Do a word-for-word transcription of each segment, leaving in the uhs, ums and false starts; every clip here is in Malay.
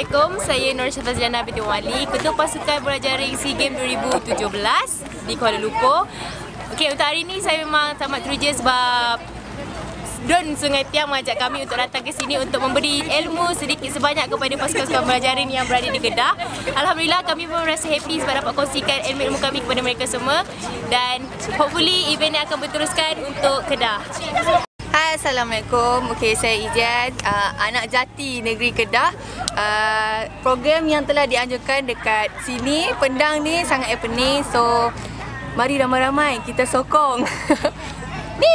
Assalamualaikum, saya Nur Syafazliana binti Wali, Ketua Pasukan Bola Jaring SEA Games dua ribu tujuh belas di Kuala Lumpur. Okey, untuk hari ini saya memang tamat teruja sebab Don Sungai Tiang mengajak kami untuk datang ke sini untuk memberi ilmu sedikit sebanyak kepada pasukan-pasukan bola jaring yang berada di Kedah. Alhamdulillah, kami pun merasa happy sebab dapat kongsikan ilmu-ilmu kami kepada mereka semua, dan hopefully event ini akan berteruskan untuk Kedah. Hai, Assalamualaikum. Okey, saya Ijan, uh, anak jati negeri Kedah. Uh, program yang telah dianjurkan dekat sini, Pendang ni sangat happening. So, mari ramai-ramai kita sokong. Ni.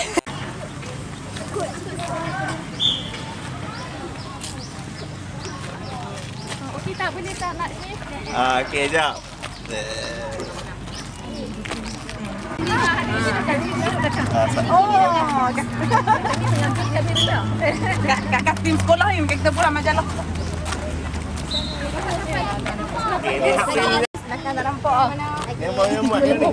Okey tak, boleh tak nak ni? Ah, okey, jap. Oh, kat tim sekolah ni kita pula majalah. Okey, ni hak ni. Nak nak nampak. Memang-memang ni.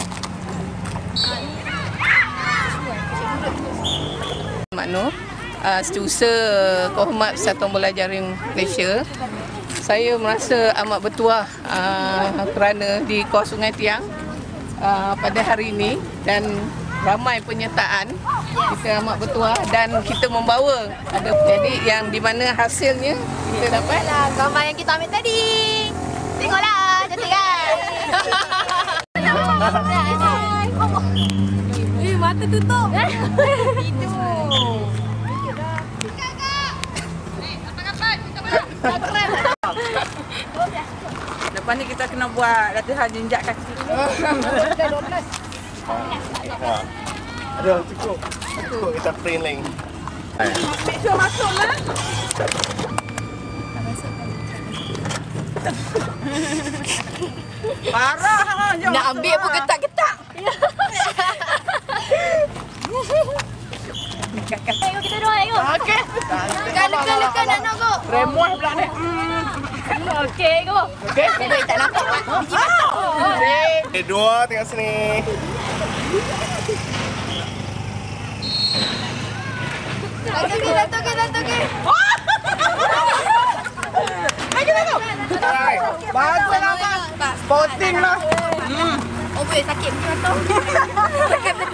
Makno, uh, Setiausaha Kehormat Persatuan Bola Jaring Malaysia. Saya merasa amat bertuah uh, kerana di Kuala Sungai Tiang uh, pada hari ini, dan ramai penyertaan. Kita amat bertuah dan kita membawa ada, jadi yang di mana hasilnya kita dapat Gambar yang kita ambil tadi. Tengoklah, cantik kan? Eh, mata tutup. Tidur. Lepas ni kita kena buat latihan jinjak kaki. Ada cukup. Cukup kita print link. Make sure masuklah. Parah ha. Nak ambil pun getak-getak. Tengok kita doa, tengok. Okey. Lekan-lekan anak kau. Remuah pula ni. Okey, go. Okey. Tak nampak. Okay, dua tengok sini. Satu ke, satu ke, satu ke. Lagi tengok. Bagus lah, Mak. Sporting lah. Oh, boleh sakit macam tu.